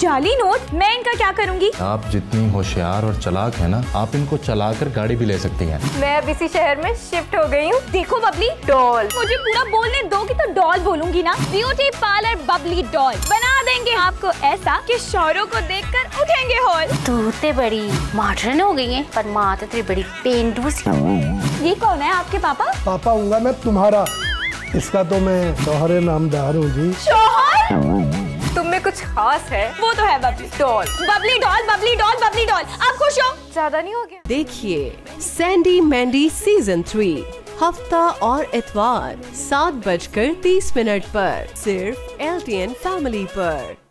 जाली नोट, मैं इनका क्या करूँगी? आप जितनी होशियार और चालाक है ना, आप इनको चलाकर गाड़ी भी ले सकती हैं। मैं अब इसी शहर में शिफ्ट हो गई हूँ। देखो बबली, डॉल। मुझे पूरा बोलने दोगी तो डॉल बोलूंगी ना। ब्यूटी पार्लर बबली डॉल बना देंगे आपको ऐसा कि शौरों को देखकर उठेंगे हॉल। तू ते बड़ी मॉडर्न हो गई है, पर माँ तो तेरी बड़ी पेंडूस। ये कौन है आपके पापा? पापा हूँगा मैं तुम्हारा, इसका तो मैं शौहरे नामदार हूँ जी। शौहर? तुम में कुछ खास है, वो तो है bubbly doll. Bubbly doll, bubbly doll, bubbly doll. आप खुश हो? ज्यादा नहीं हो गया? देखिए सैंडी मैंडी सीजन 3 हफ्ता और इतवार 7:30 पर सिर्फ LTN फैमिली पर।